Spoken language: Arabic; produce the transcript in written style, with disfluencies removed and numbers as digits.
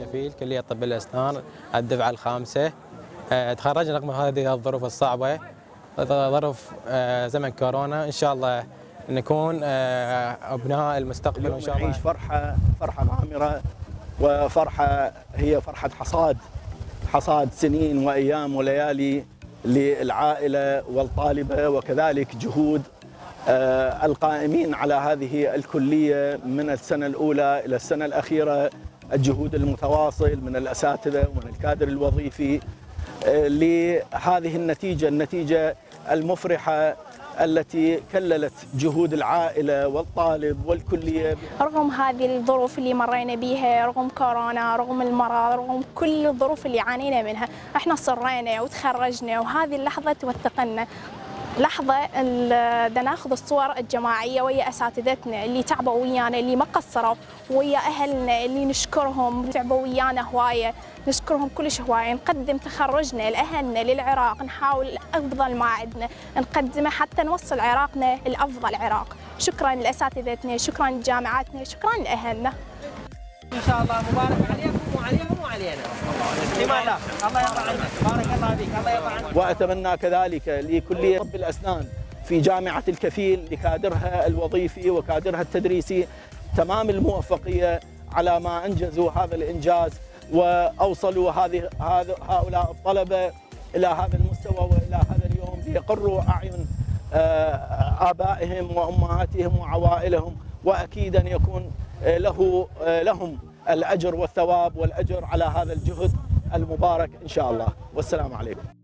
الكفيل كلية طب الأسنان الدفعة الخامسة. تخرجنا رغم هذه الظروف الصعبة، ظروف زمن كورونا. إن شاء الله نكون أبناء المستقبل وإن شاء الله نعيش فرحة غامرة، وفرحة هي فرحة حصاد سنين وأيام وليالي للعائلة والطالبة، وكذلك جهود القائمين على هذه الكلية من السنة الأولى إلى السنة الأخيرة، الجهود المتواصل من الأساتذة ومن الكادر الوظيفي لهذه النتيجة المفرحة التي كللت جهود العائلة والطالب والكلية. رغم هذه الظروف اللي مرينا بها، رغم كورونا، رغم المرض، رغم كل الظروف اللي عانينا منها، احنا صرينا وتخرجنا، وهذه اللحظة توثقنا. لحظة بدنا ناخذ الصور الجماعية ويا أساتذتنا اللي تعبوا ويانا، اللي ما قصروا، ويا أهلنا اللي نشكرهم، تعبوا ويانا هواية، نشكرهم كلش هواية. نقدم تخرجنا لأهلنا للعراق، نحاول أفضل ما عندنا نقدمه حتى نوصل عراقنا لأفضل عراق. شكرا لأساتذتنا، شكرا لجامعاتنا، شكرا لأهلنا. ان شاء الله مبارك عليكم وعليهم وعلينا. لماذا؟ الله يرضى عنك، بارك الله فيك، الله يرضى عنك. واتمنى كذلك لكلية طب الأسنان في جامعة الكفيل لكادرها الوظيفي وكادرها التدريسي تمام الموفقية على ما انجزوا هذا الانجاز واوصلوا هؤلاء الطلبة الى هذا المستوى والى هذا اليوم ليقروا اعين آبائهم وأمهاتهم وعوائلهم، وأكيد أن يكون لهم الأجر والثواب والأجر على هذا الجهد المبارك إن شاء الله. والسلام عليكم.